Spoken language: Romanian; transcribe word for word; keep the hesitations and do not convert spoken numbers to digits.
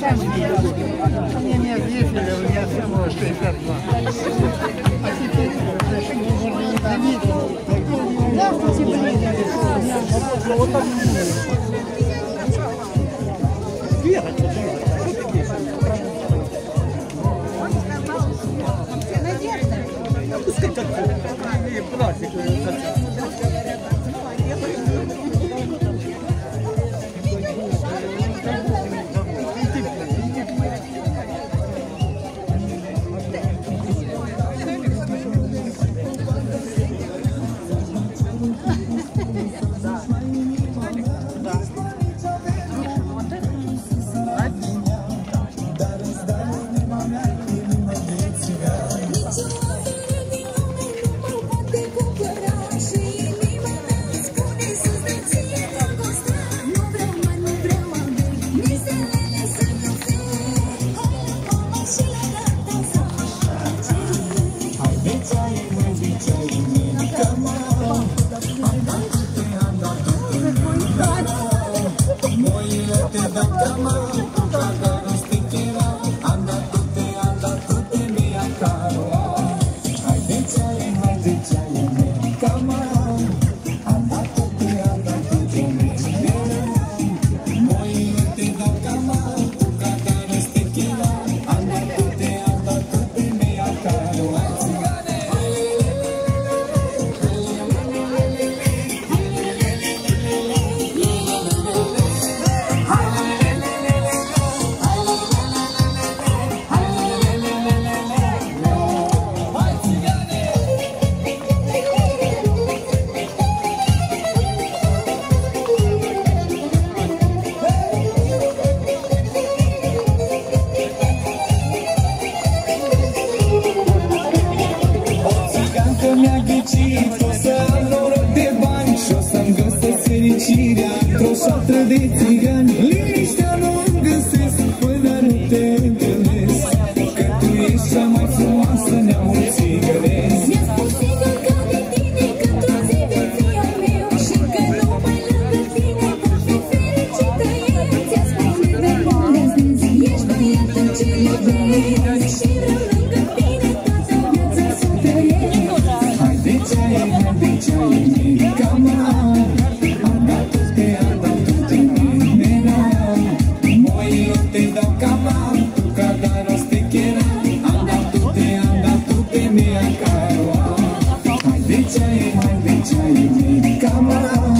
Мне не ответили, у меня всего шестьдесят два. А теперь можно не заметить. Здравствуйте, блин. Вот так. Пускай как-то. Пластик. Mi-a ghicit, o să am noroc de bani și o să-mi găsesc fericirea într-o șatră de țigani. Liniștea nu-mi găsesc până nu te întâlnesc, că tu ești cea mai frumoasă neamul-țigănesc. Mi-a spus sigur ca de tine că tu zi vei fi al meu și că numai lângă tine pot fi fericită eu. Ți-a spune de unde vezi, ești băiatul ce iubesc și vreau lângă tine toată viața să trăiesc. De ce ai, de ce ai America mea? Am dat toate, am dat toate mine. Moi eu te dau cama, tu ca dar o stechera. Am dat toate, am dat toate mea caro. Hai de ce ai, hai de ce ai America mea?